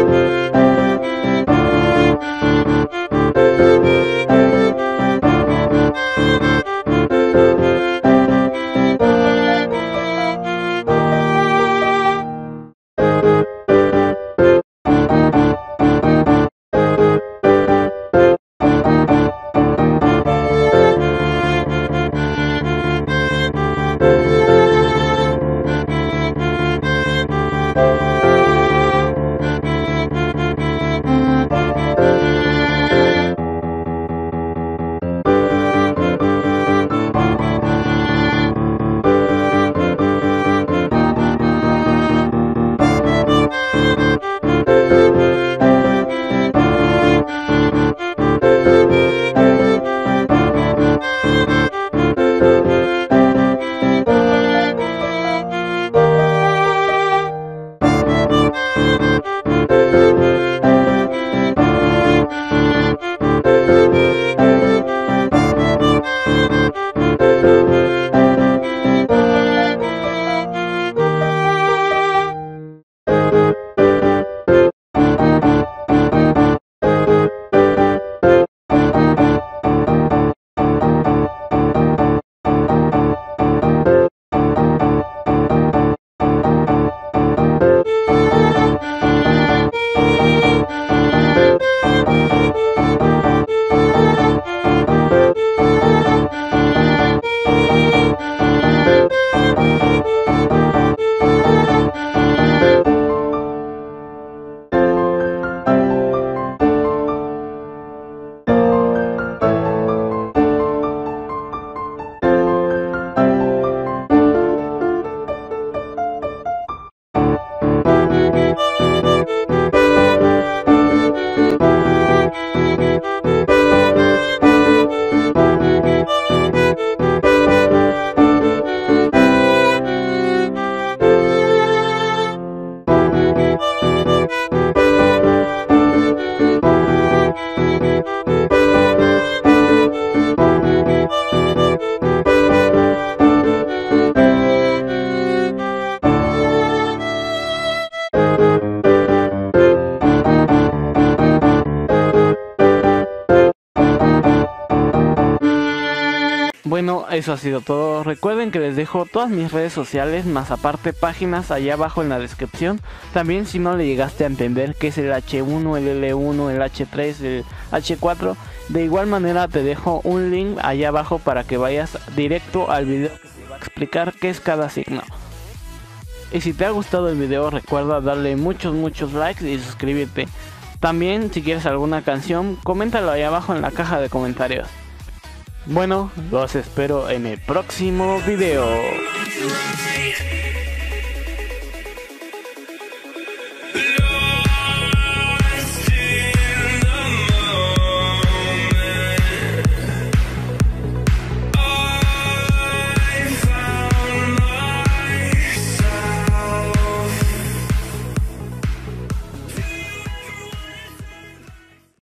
Bueno, eso ha sido todo. Recuerden que les dejo todas mis redes sociales, más aparte páginas allá abajo en la descripción. También si no le llegaste a entender qué es el H1, el L1, el H3, el H4, de igual manera te dejo un link allá abajo para que vayas directo al video que te va a explicar qué es cada signo. Y si te ha gustado el video, recuerda darle muchos likes y suscribirte. También si quieres alguna canción, coméntalo ahí abajo en la caja de comentarios. Bueno, los espero en el próximo video.